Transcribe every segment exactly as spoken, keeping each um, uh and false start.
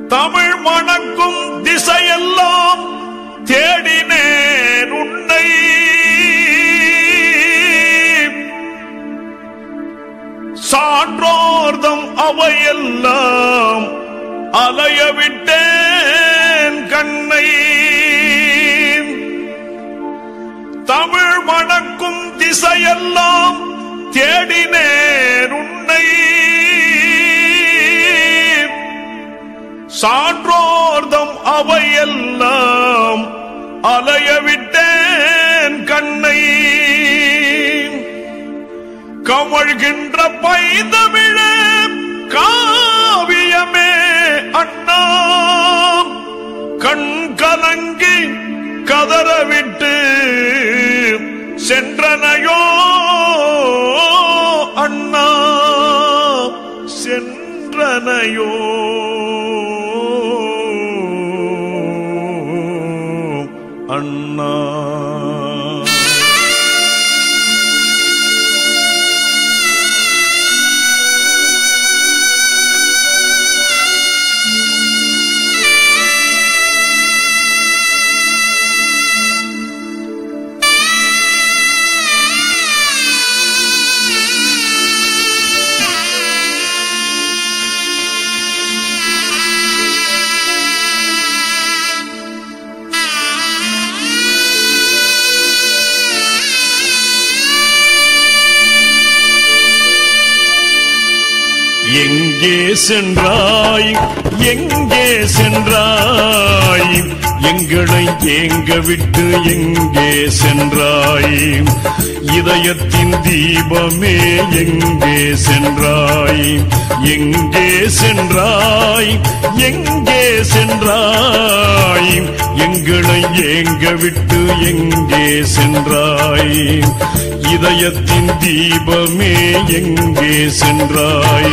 தமிழ் மணக்கும் திசையெல்லாம் தேடினேன் உன்னை, சான்றோர்தம் அவையெல்லாம் அலைய விட்டேன் கண்ணை. தமிழ் மணக்கும் திசையெல்லாம் தேடினேன் உன்னை, சான்றோர்தம் அவையெல்லாம் அலைய விட்டேன் கண்ணை. கமழ்கின்ற பைந்தமிழே காவியமே அண்ணா, கண் கலங்கி கதறவிட்டு சென்றனையோ அண்ணா, சென்றனையோ அண்ணா. எங்கே சென்றாய், எங்கே சென்றாய், எங்களை ஏங்க விட்டு எங்கே சென்றாய், இதயத்தின் தீபமே எங்கே சென்றாய், எங்கே சென்றாய், எங்கே சென்றாய், எங்களை ஏங்க விட்டு எங்கே சென்றாய், இதயத்தின் தீபமே எங்கே சென்றாய்.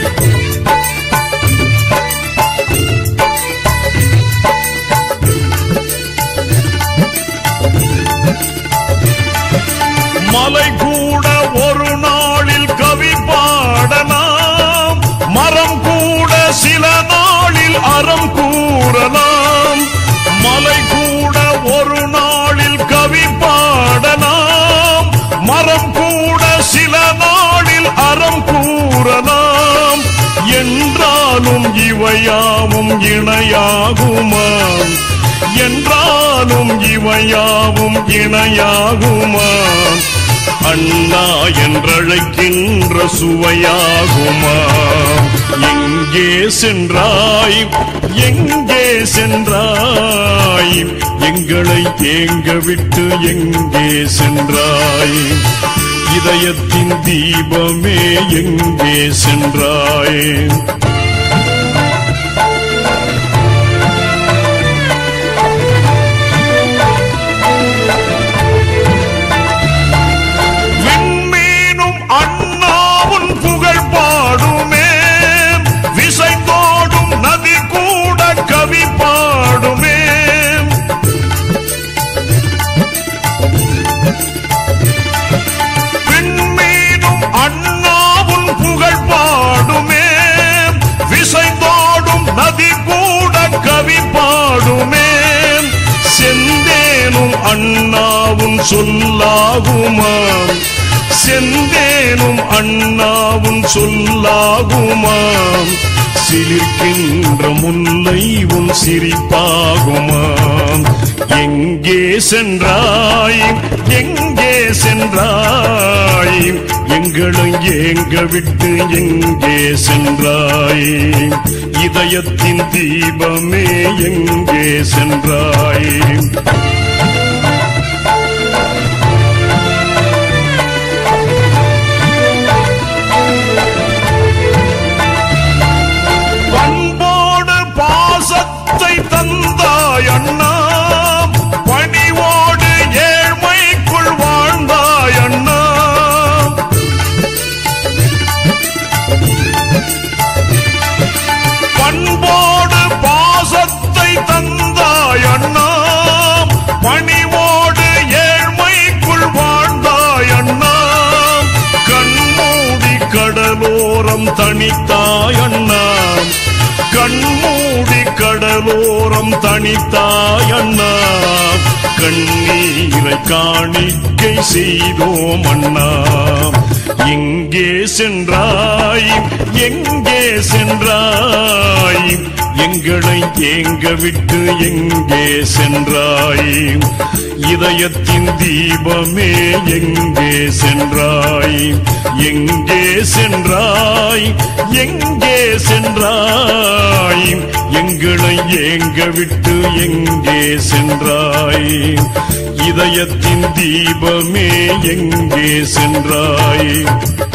மலை கூட ஒரு நாளில் கவி பாடலாம், மரம் கூட சில நாளில் அறம் கூறலாம். மலை கூட ஒரு நாளில் கவி பாடலாம், மரம் கூட சில நாளில் அறம் கூறலாம். என்றாலும் இவையாவும் இணையாகுமா, என்றாலும் இவையாவும் இணையாகுமா, அண்ணா என்றழைக்கின்ற சுவையாகுமா. எங்கே சென்றாய், எங்கே சென்றாய், எங்களை ஏங்க விட்டு எங்கே சென்றாய், இதயத்தின் தீபமே எங்கே சென்றாய். செந்தேனும் அண்ணாவும் சொல்லாகுமா, செந்தேனும் அண்ணாவும் சொல்லாகுமா, சிலிர்க்கின்ற முல்லை உன் சிரிப்பாகுமா. எங்கே சென்றாய், எங்கே சென்றாய், எங்களை ஏங்க விட்டு எங்கே சென்றாய், இதயத்தின் தீபமே எங்கே சென்றாய். பண்போடு பாசத்தை தந்தாய் அண்ணா, பணிவோடு ஏழ்மைக்குள் வாழ்ந்தாய் அண்ணா. பண்போடு பாசத்தை தந்தாய் அண்ணா, பணிவோடு ஏழ்மைக்குள் வாழ்ந்தாய் அண்ணா. கண்மூடி கடலோரம் தனித்தாய் அண்ணா, கண்மூடி கடலோரம் தனித்தாய் அண்ணா, கண்ணீரை காணிக்கை செய்தோம் அண்ணா. எங்கே சென்றாய் எங்கே சென்றாய், எங்களை ஏங்க விட்டு எங்கே சென்றாய், இதயத்தின் தீபமே எங்கே சென்றாய், எங்கே சென்றாய் எங்கே சென்றாய், எங்களை ஏங்க விட்டு எங்கே சென்றாய், இதயத்தின் தீபமே எங்கே சென்றாய்.